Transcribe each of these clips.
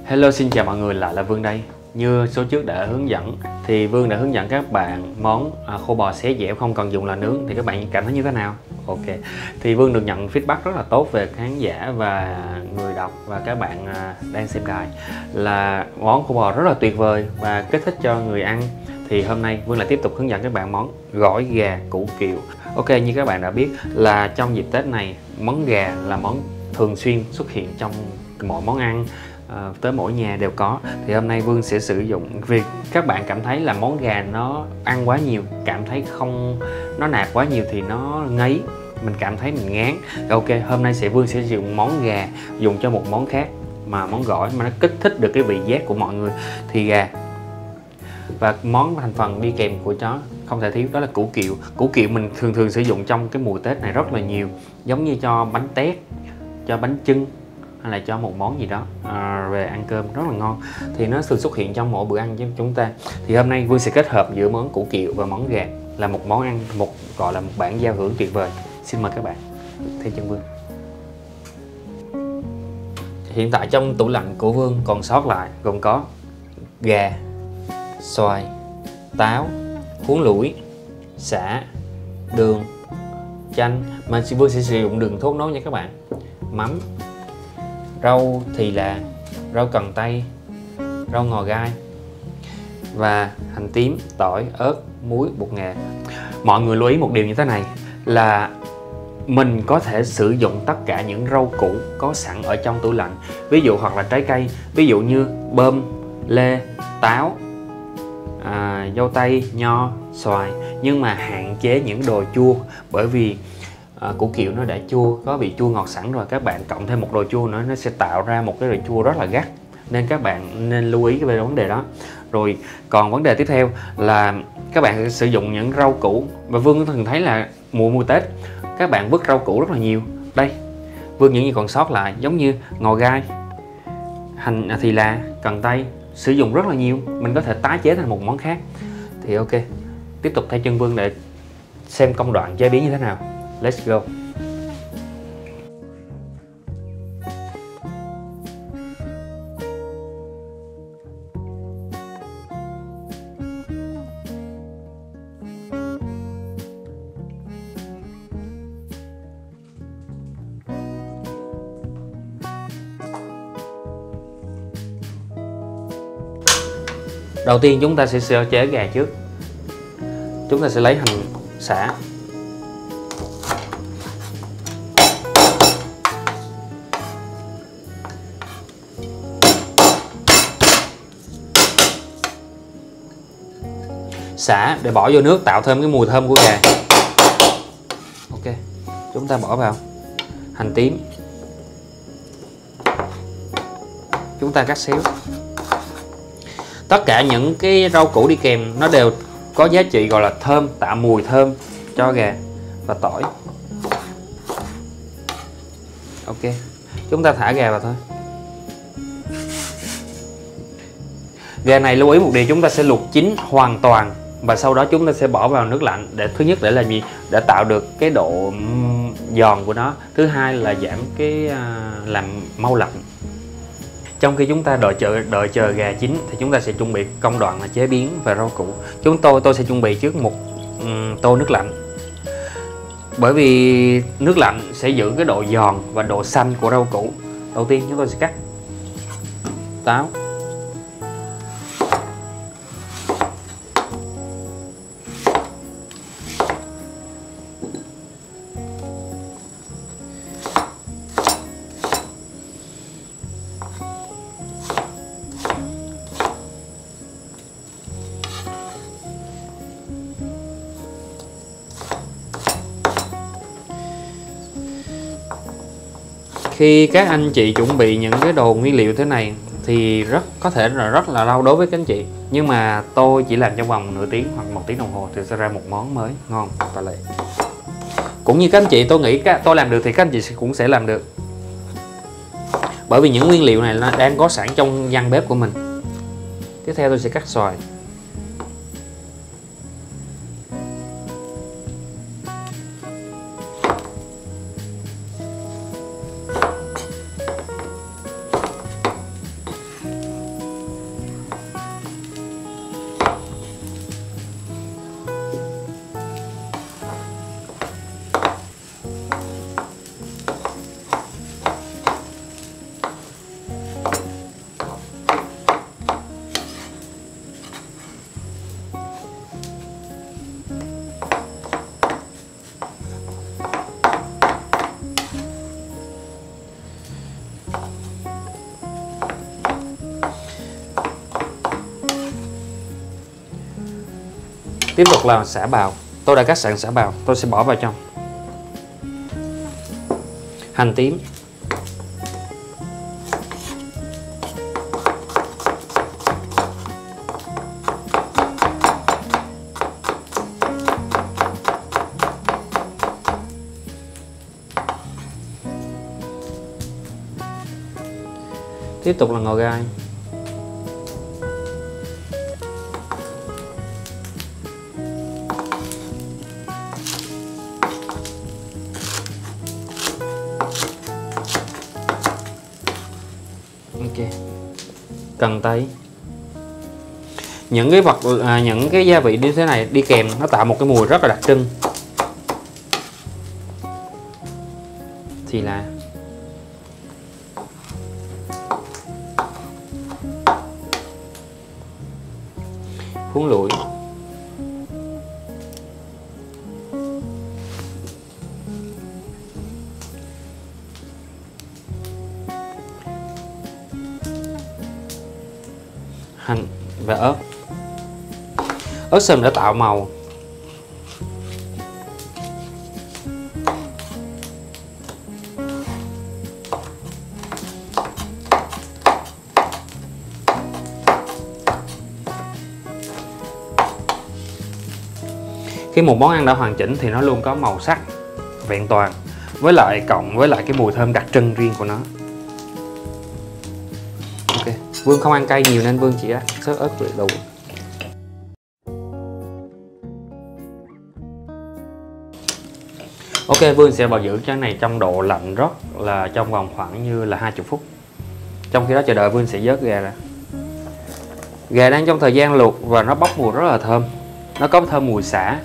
Hello, xin chào mọi người, lại là Vương đây. Như số trước đã hướng dẫn thì Vương đã hướng dẫn các bạn món khô bò xé dẻo không cần dùng lò nướng, thì các bạn cảm thấy như thế nào? Ok, thì Vương được nhận feedback rất là tốt về khán giả và người đọc và các bạn đang xem đài là món khô bò rất là tuyệt vời và kích thích cho người ăn. Thì hôm nay Vương lại tiếp tục hướng dẫn các bạn món gỏi gà củ kiệu. Ok, như các bạn đã biết là trong dịp Tết này, món gà là món thường xuyên xuất hiện trong mọi món ăn, tới mỗi nhà đều có. Thì hôm nay Vương sẽ sử dụng, vì các bạn cảm thấy là món gà nó ăn quá nhiều, cảm thấy không, nó nạp quá nhiều thì nó ngấy, mình cảm thấy mình ngán. Ok, hôm nay Vương sẽ sử dụng món gà dùng cho một món khác, mà món gỏi mà nó kích thích được cái vị giác của mọi người thì gà. Và món thành phần đi kèm của nó không thể thiếu đó là củ kiệu. Củ kiệu mình thường sử dụng trong cái mùa Tết này rất là nhiều, giống như cho bánh tét, cho bánh chưng hay là cho một món gì đó về ăn cơm rất là ngon, thì nó thường xuất hiện trong mỗi bữa ăn của chúng ta. Thì hôm nay Vương sẽ kết hợp giữa món củ kiệu và món gà là một món ăn, gọi là một bản giao hưởng tuyệt vời. Xin mời các bạn theo chân Vương. Hiện tại trong tủ lạnh của Vương còn sót lại gồm có gà, xoài, táo, cuốn lủi, sả, đường, chanh, mà Vương sẽ sử dụng đường thốt nốt nha các bạn, mắm, rau thì là rau cần tây, rau ngò gai và hành tím, tỏi, ớt, muối, bột nghệ. Mọi người lưu ý một điều như thế này là mình có thể sử dụng tất cả những rau củ có sẵn ở trong tủ lạnh, ví dụ hoặc là trái cây, ví dụ như bơm, lê, táo, dâu tây, nho, xoài, nhưng mà hạn chế những đồ chua, bởi vì củ kiệu nó đã chua, có vị chua ngọt sẵn rồi, các bạn cộng thêm một đồ chua nữa nó sẽ tạo ra một cái vị chua rất là gắt, nên các bạn nên lưu ý về vấn đề đó. Rồi còn vấn đề tiếp theo là các bạn sẽ sử dụng những rau củ, và Vương thường thấy là mùa Tết các bạn vứt rau củ rất là nhiều. Đây, Vương những gì còn sót lại giống như ngò gai, hành thì là cần tây, sử dụng rất là nhiều, mình có thể tái chế thành một món khác. Thì ok, tiếp tục theo chân Vương để xem công đoạn chế biến như thế nào. Let's go. Đầu tiên chúng ta sẽ sơ chế gà trước. Chúng ta sẽ lấy hành xả, để bỏ vô nước tạo thêm cái mùi thơm của gà. Ok, chúng ta bỏ vào hành tím, chúng ta cắt xéo. Tất cả những cái rau củ đi kèm nó đều có giá trị gọi là thơm, tạo mùi thơm cho gà. Và tỏi. Ok, chúng ta thả gà vào thôi. Gà này lưu ý một điều, chúng ta sẽ luộc chín hoàn toàn và sau đó chúng ta sẽ bỏ vào nước lạnh, để thứ nhất để làm gì, để tạo được cái độ giòn của nó, thứ hai là giảm cái làm mau lạnh. Trong khi chúng ta đợi chờ gà chín thì chúng ta sẽ chuẩn bị công đoạn là chế biến và rau củ. Tôi sẽ chuẩn bị trước một tô nước lạnh, bởi vì nước lạnh sẽ giữ cái độ giòn và độ xanh của rau củ. Đầu tiên chúng tôi sẽ cắt táo, khi các anh chị chuẩn bị những cái đồ nguyên liệu thế này thì có thể là rất là lâu đối với các anh chị, nhưng mà tôi chỉ làm trong vòng nửa tiếng hoặc 1 tiếng đồng hồ thì sẽ ra một món mới ngon và lệ. Cũng như các anh chị, tôi nghĩ tôi làm được thì các anh chị cũng sẽ làm được, bởi vì những nguyên liệu này nó đang có sẵn trong gian bếp của mình. Tiếp theo tôi sẽ cắt xoài. Tiếp tục là sả bào. Tôi đã cắt sẵn sả bào, tôi sẽ bỏ vào trong. Hành tím, tiếp tục là ngò gai, ok, cần tây. Những cái vật những cái gia vị như thế này đi kèm nó tạo một cái mùi rất là đặc trưng. Thì là cuốn lụi, hành và ớt. Ớt sừng đã tạo màu. Khi một món ăn đã hoàn chỉnh thì nó luôn có màu sắc vẹn toàn, với lại cộng với lại cái mùi thơm đặc trưng riêng của nó. Ok, Vương không ăn cay nhiều nên Vương chỉ xớt ớt là đủ. Ok, Vương sẽ bảo giữ cái này trong độ lạnh rất là trong vòng khoảng như là 20 phút. Trong khi đó chờ đợi Vương sẽ vớt gà ra. Gà đang trong thời gian luộc và nó bốc mùi rất là thơm. Nó có thơm mùi sả.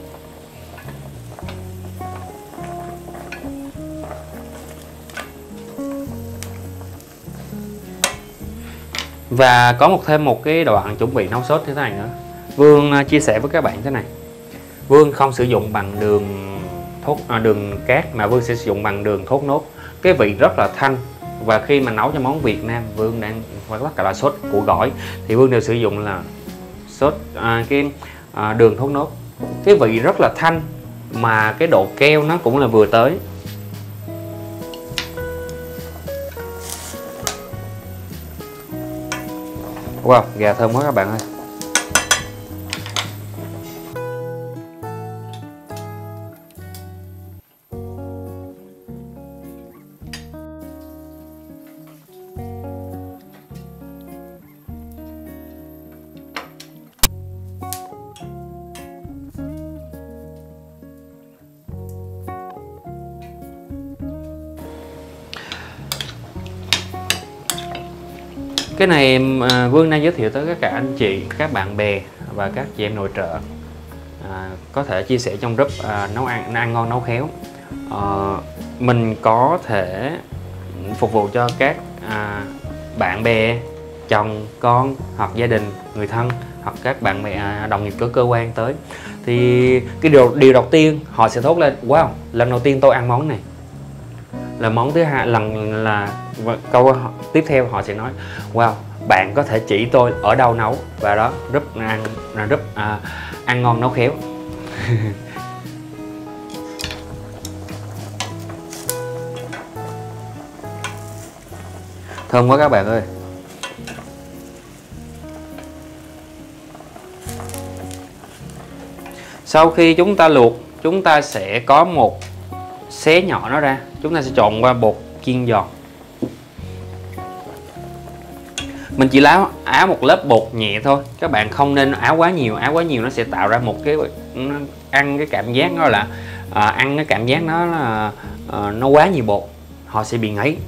Và có thêm một cái đoạn chuẩn bị nấu sốt như thế này nữa. Vương chia sẻ với các bạn thế này. Vương không sử dụng bằng đường cát mà Vương sẽ sử dụng bằng đường thốt nốt. Cái vị rất là thanh. Và khi mà nấu cho món Việt Nam, Vương đang tất cả là sốt củ gỏi thì Vương đều sử dụng là sốt đường thốt nốt. Cái vị rất là thanh mà cái độ keo nó cũng là vừa tới. Wow, gà thơm quá các bạn ơi. Cái này Vương đang giới thiệu tới các anh chị, các bạn bè và các chị em nội trợ có thể chia sẻ trong group nấu ăn ngon nấu khéo. Mình có thể phục vụ cho các bạn bè, chồng, con hoặc gia đình, người thân hoặc các bạn bè đồng nghiệp của cơ quan tới. Thì cái điều đầu tiên họ sẽ thốt lên: wow, lần đầu tiên tôi ăn món này. Là món thứ hai, câu tiếp theo họ sẽ nói: wow, bạn có thể chỉ tôi ở đâu nấu, và đó giúp ăn ngon nấu khéo. Thơm quá các bạn ơi. Sau khi chúng ta luộc, chúng ta sẽ có một xé nhỏ nó ra. Chúng ta sẽ trộn qua bột chiên giòn. Mình chỉ áo một lớp bột nhẹ thôi. Các bạn không nên áo quá nhiều. Áo quá nhiều nó sẽ tạo ra một cái ăn cái cảm giác nó là ăn cái cảm giác nó là nó quá nhiều bột, họ sẽ bị ngấy.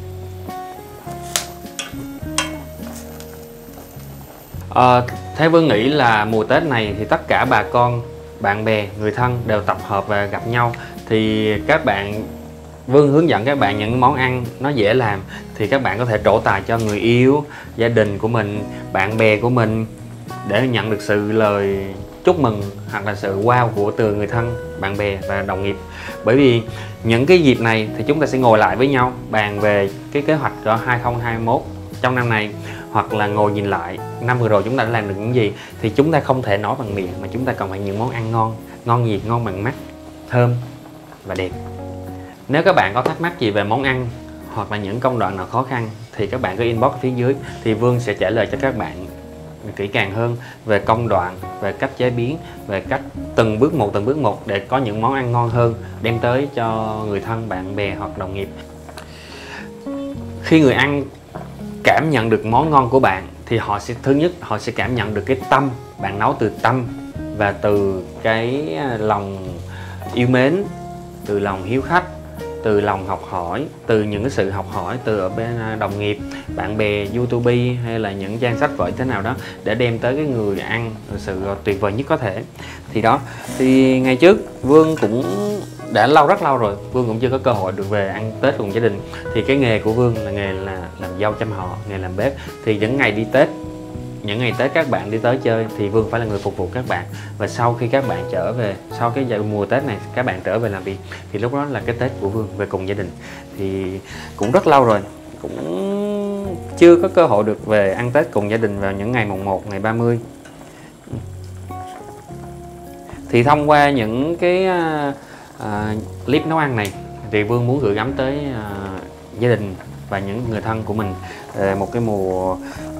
Thế Vương nghĩ là mùa Tết này thì tất cả bà con, bạn bè, người thân đều tập hợp và gặp nhau, thì các bạn Vương hướng dẫn các bạn những món ăn nó dễ làm, thì các bạn có thể trổ tài cho người yêu, gia đình của mình, bạn bè của mình để nhận được sự lời chúc mừng hoặc là sự wow của từ người thân, bạn bè và đồng nghiệp. Bởi vì những cái dịp này thì chúng ta sẽ ngồi lại với nhau bàn về cái kế hoạch cho 2021 trong năm này, hoặc là ngồi nhìn lại năm vừa rồi chúng ta đã làm được những gì, thì chúng ta không thể nói bằng miệng mà chúng ta cần phải những món ăn ngon. Ngon gì? Ngon bằng mắt, thơm và đẹp. Nếu các bạn có thắc mắc gì về món ăn hoặc là những công đoạn nào khó khăn thì các bạn cứ inbox ở phía dưới, thì Vương sẽ trả lời cho các bạn kỹ càng hơn về công đoạn, về cách chế biến, về cách từng bước một để có những món ăn ngon hơn đem tới cho người thân, bạn bè hoặc đồng nghiệp. Khi người ăn cảm nhận được món ngon của bạn thì thứ nhất họ sẽ cảm nhận được cái tâm, bạn nấu từ tâm và từ cái lòng yêu mến, từ lòng hiếu khách, từ lòng học hỏi, từ những cái sự học hỏi từ ở bên đồng nghiệp, bạn bè, YouTube hay là những trang sách vở thế nào đó để đem tới cái người ăn sự tuyệt vời nhất có thể. Thì đó, thì ngày trước Vương cũng đã rất lâu rồi, Vương cũng chưa có cơ hội được về ăn Tết cùng gia đình. Thì cái nghề của Vương là nghề là làm dâu trăm họ, nghề làm bếp. Thì những ngày đi Tết, những ngày Tết các bạn đi tới chơi thì Vương phải là người phục vụ các bạn. Và sau khi các bạn trở về, sau cái mùa Tết này các bạn trở về làm việc, thì lúc đó là cái Tết của Vương về cùng gia đình. Thì cũng rất lâu rồi, cũng chưa có cơ hội được về ăn Tết cùng gia đình vào những ngày mùng 1, ngày 30. Thì thông qua những cái clip nấu ăn này thì Vương muốn gửi gắm tới gia đình và những người thân của mình một cái mùa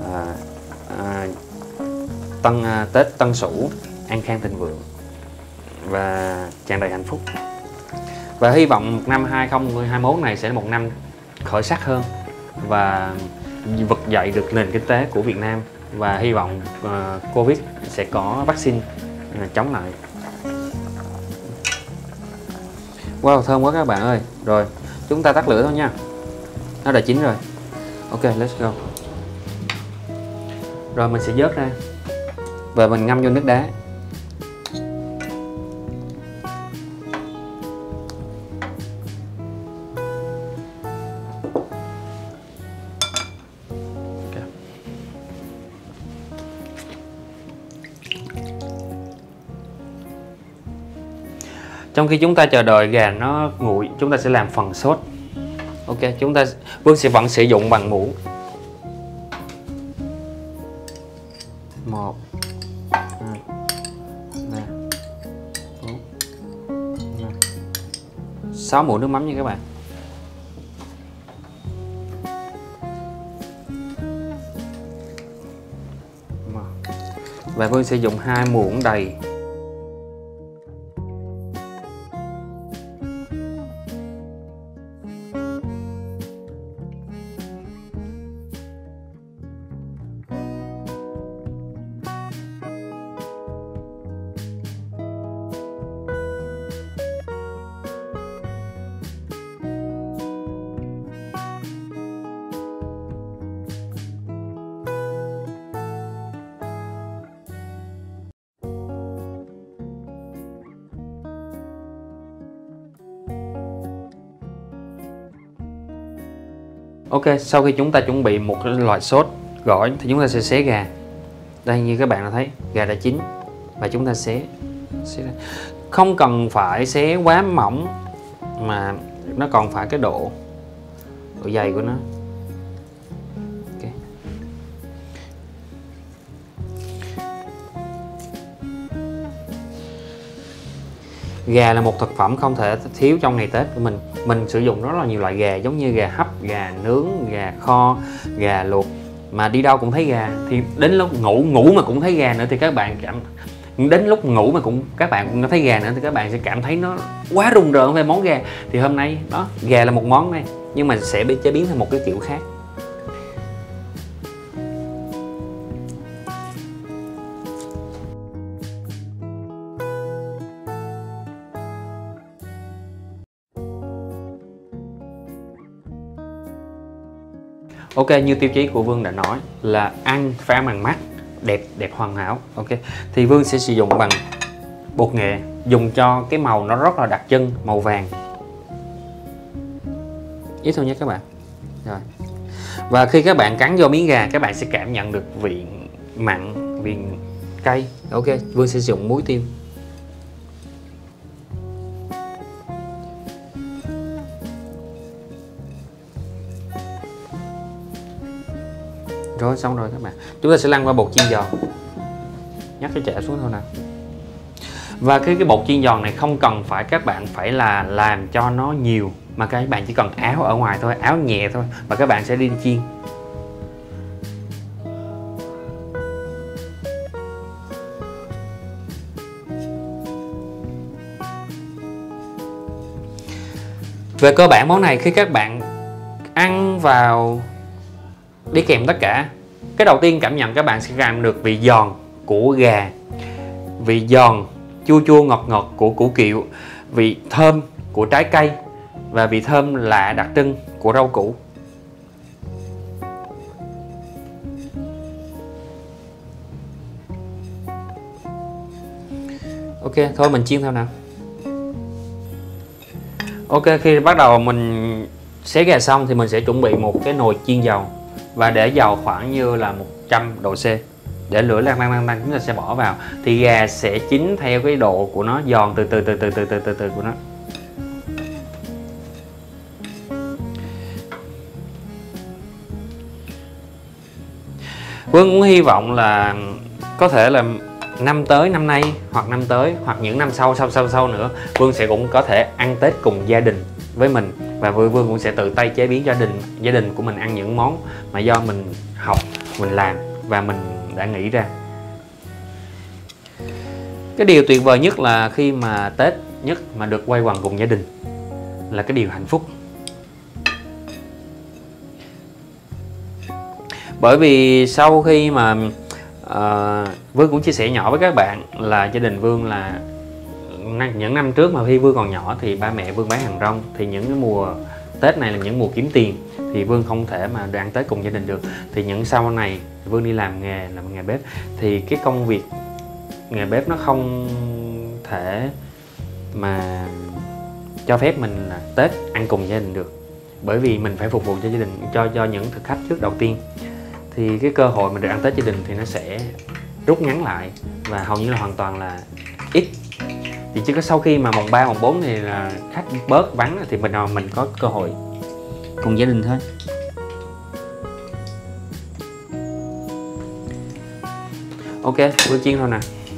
Tết Tân Sửu an khang thịnh vượng và tràn đầy hạnh phúc. Và hy vọng năm 2021 này sẽ là một năm khởi sắc hơn và vực dậy được nền kinh tế của Việt Nam, và hy vọng Covid sẽ có vaccine chống lại. Wow, thơm quá các bạn ơi. Rồi, chúng ta tắt lửa thôi nha. Nó đã chín rồi. Ok, let's go. Rồi mình sẽ vớt ra và mình ngâm vô nước đá. Trong khi chúng ta chờ đợi gà nó nguội, chúng ta sẽ làm phần sốt. Ok, Vương sẽ vẫn sử dụng bằng muỗng. 1 2 3 4 5 6 muỗng nước mắm nha các bạn. Và Vương sẽ dùng 2 muỗng đầy. Ok, sau khi chúng ta chuẩn bị một loại sốt gỏi thì chúng ta sẽ xé gà. Đây, như các bạn đã thấy, gà đã chín và chúng ta xé ra. Không cần phải xé quá mỏng mà nó còn phải cái độ dày của nó. Okay. Gà là một thực phẩm không thể thiếu trong ngày Tết của mình. Mình sử dụng rất là nhiều loại gà, giống như gà hấp, gà nướng, gà kho, gà luộc, mà đi đâu cũng thấy gà. Thì đến lúc ngủ mà cũng thấy gà nữa thì các bạn đến lúc ngủ mà các bạn cũng thấy gà nữa thì các bạn sẽ cảm thấy nó quá rùng rợn về món gà. Thì hôm nay đó, gà là một món này nhưng mà sẽ bị chế biến thành một cái kiểu khác. Ok, như tiêu chí của Vương đã nói là ăn phải ăn bằng mắt, đẹp hoàn hảo. Ok, thì Vương sẽ sử dụng bằng bột nghệ, dùng cho cái màu nó rất là đặc trưng, màu vàng. Ít thôi nhé các bạn. Rồi. Và khi các bạn cắn vô miếng gà, các bạn sẽ cảm nhận được vị mặn, vị cay. Ok, Vương sẽ sử dụng muối tiêu. Rồi xong rồi các bạn. Chúng ta sẽ lăn qua bột chiên giòn. Nhắc cái chảo xuống thôi nè. Và cái bột chiên giòn này không cần phải các bạn phải là làm cho nó nhiều, mà các bạn chỉ cần áo ở ngoài thôi, áo nhẹ thôi, và các bạn sẽ đi chiên. Về cơ bản món này khi các bạn ăn vào đi kèm tất cả, cái đầu tiên cảm nhận các bạn sẽ cảm được vị giòn của gà, vị giòn chua chua ngọt ngọt của củ kiệu, vị thơm của trái cây và vị thơm lạ đặc trưng của rau củ. Ok, thôi mình chiên thôi nào. Ok, khi bắt đầu mình xé gà xong thì mình sẽ chuẩn bị một cái nồi chiên dầu và để dầu khoảng như là 100 độ C. Để lửa lan tăng chúng ta sẽ bỏ vào thì gà sẽ chín theo cái độ của nó, giòn từ từ của nó. Vương cũng hy vọng là có thể là năm nay hoặc năm tới hoặc những năm sau nữa, Vương sẽ cũng có thể ăn Tết cùng gia đình với mình, và Vương cũng sẽ tự tay chế biến cho gia đình của mình ăn những món mà do mình học, mình làm và mình đã nghĩ ra. Cái điều tuyệt vời nhất là khi mà Tết nhất mà được quây quần cùng gia đình là cái điều hạnh phúc. Bởi vì sau khi mà Vương cũng chia sẻ nhỏ với các bạn là gia đình Vương là những năm trước mà khi Vương còn nhỏ thì ba mẹ Vương bán hàng rong, thì những cái mùa Tết này là những mùa kiếm tiền thì Vương không thể mà được ăn Tết cùng gia đình được. Thì những sau này Vương đi làm nghề bếp thì cái công việc nghề bếp nó không thể mà cho phép mình là Tết ăn cùng gia đình được, bởi vì mình phải phục vụ cho gia đình, cho những thực khách trước đầu tiên, thì cái cơ hội mình được ăn Tết gia đình thì nó sẽ rút ngắn lại và hầu như là hoàn toàn là ít. Thì chỉ có sau khi mà mùng 3, mùng 4 thì là khách bớt vắng thì mình có cơ hội cùng gia đình thôi. Ok, bữa chiên thôi nè.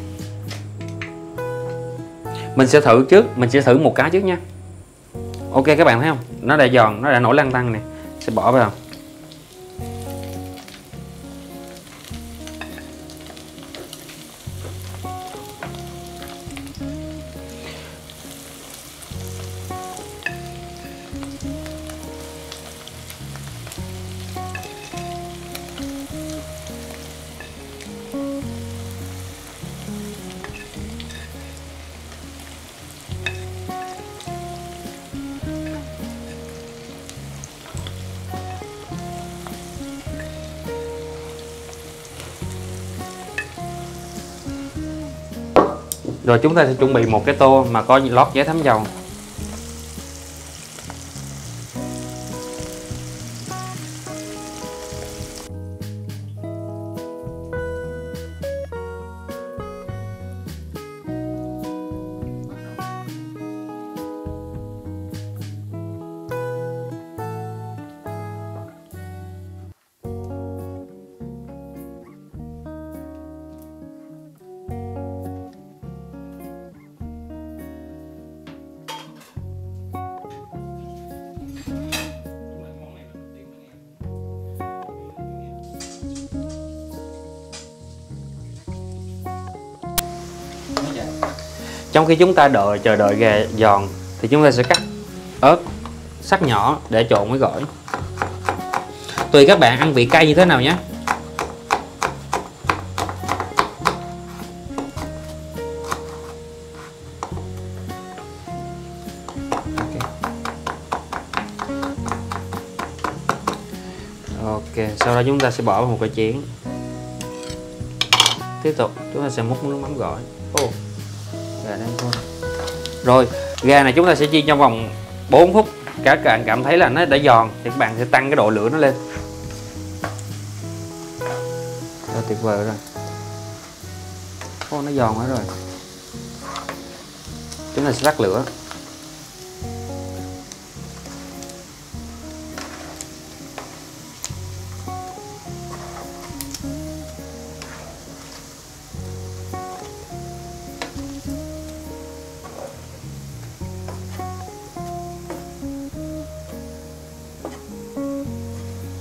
Mình sẽ thử một cái trước nha. Ok các bạn thấy không? Nó đã giòn, nó đã nổi lăn tăn này. Sẽ bỏ vào. Rồi chúng ta sẽ chuẩn bị một cái tô mà có lót giấy thấm dầu. Trong khi chúng ta chờ đợi gà giòn thì chúng ta sẽ cắt ớt sắc nhỏ để trộn với gỏi. Tùy các bạn ăn vị cay như thế nào nhé. Ok, sau đó chúng ta sẽ bỏ vào một cái chén. Tiếp tục chúng ta sẽ múc nước mắm gỏi. Gà đang thôi. Rồi, gà này chúng ta sẽ chiên trong vòng 4 phút. Các bạn cảm thấy là nó đã giòn thì các bạn sẽ tăng cái độ lửa nó lên. Đó, tuyệt vời rồi. Nó giòn quá rồi. Chúng ta sẽ tắt lửa.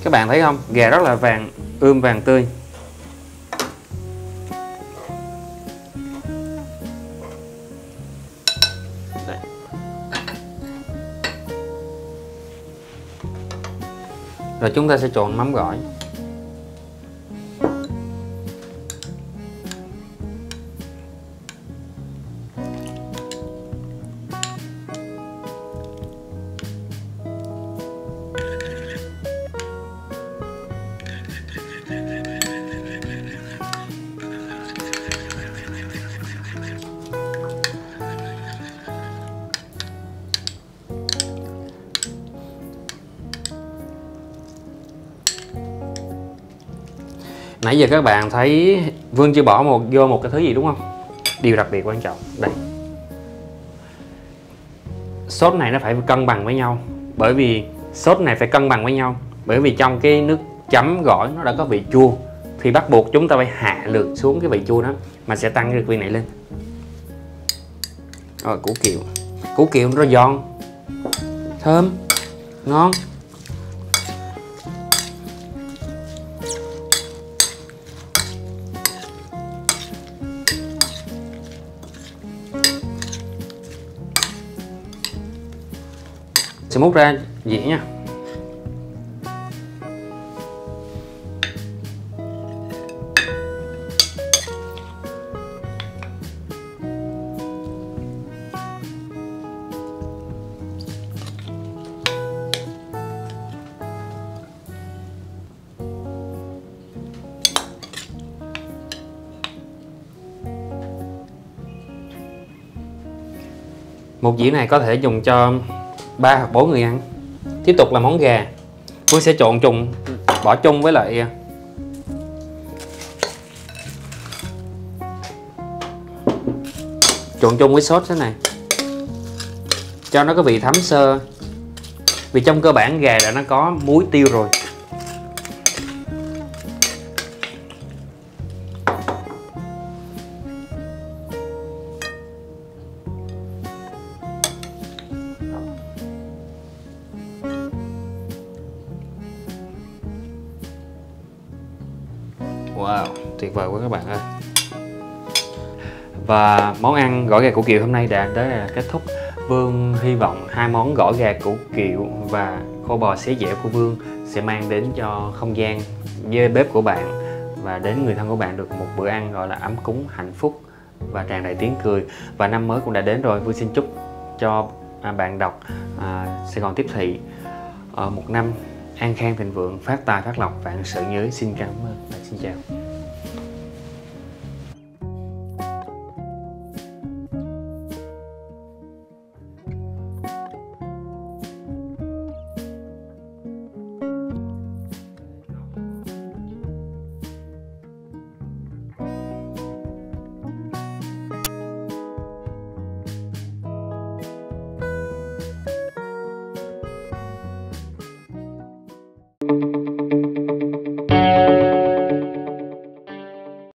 Các bạn thấy không, gà rất là vàng, ươm vàng tươi. Đây. Rồi chúng ta sẽ trộn mắm gỏi. Nãy giờ các bạn thấy Vương chưa bỏ vô một cái thứ gì đúng không? Điều đặc biệt quan trọng đây, sốt này nó phải cân bằng với nhau, bởi vì sốt này phải cân bằng với nhau, bởi vì trong cái nước chấm gỏi nó đã có vị chua, thì bắt buộc chúng ta phải hạ lược xuống cái vị chua đó mà sẽ tăng cái vị này lên. Rồi củ kiệu nó giòn, thơm, ngon. Sẽ múc ra dĩa nha. Một dĩa này có thể dùng cho 3 hoặc 4 người ăn. Tiếp tục là món gà. Tôi sẽ trộn bỏ chung với lại trộn chung với sốt thế này cho nó có vị thấm sơ, vì trong cơ bản gà đã nó có muối tiêu rồi. Wow, tuyệt vời quá các bạn ơi. Và món ăn gỏi gà củ kiệu hôm nay đã tới là kết thúc. Vương hy vọng 2 món gỏi gà củ kiệu và khô bò xé dẻo của Vương sẽ mang đến cho không gian với bếp của bạn và đến người thân của bạn được một bữa ăn gọi là ấm cúng, hạnh phúc và tràn đầy tiếng cười. Và năm mới cũng đã đến rồi. Vương xin chúc cho bạn đọc Sài Gòn Tiếp Thị một năm an khang thịnh vượng, phát tài phát lộc, vạn sự như ý. Xin cảm ơn và xin chào.